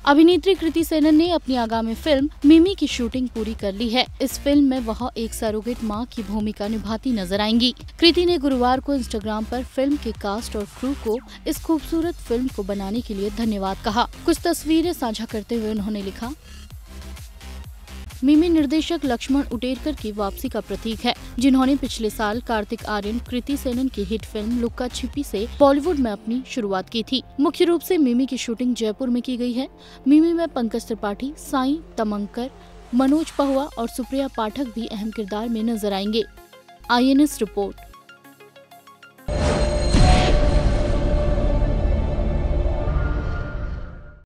अभिनेत्री कृति सेनन ने अपनी आगामी फिल्म मिमी की शूटिंग पूरी कर ली है। इस फिल्म में वह एक सरोगेट मां की भूमिका निभाती नजर आएंगी। कृति ने गुरुवार को इंस्टाग्राम पर फिल्म के कास्ट और क्रू को इस खूबसूरत फिल्म को बनाने के लिए धन्यवाद कहा। कुछ तस्वीरें साझा करते हुए उन्होंने लिखा, मिमी निर्देशक लक्ष्मण उटेरकर की वापसी का प्रतीक है, जिन्होंने पिछले साल कार्तिक आर्यन कृति सेनन की हिट फिल्म लुक्का छिपी से बॉलीवुड में अपनी शुरुआत की थी। मुख्य रूप से मिमी की शूटिंग जयपुर में की गई है। मिमी में पंकज त्रिपाठी, साई तमंकर, मनोज पहुआ और सुप्रिया पाठक भी अहम किरदार में नजर आएंगे। INS report.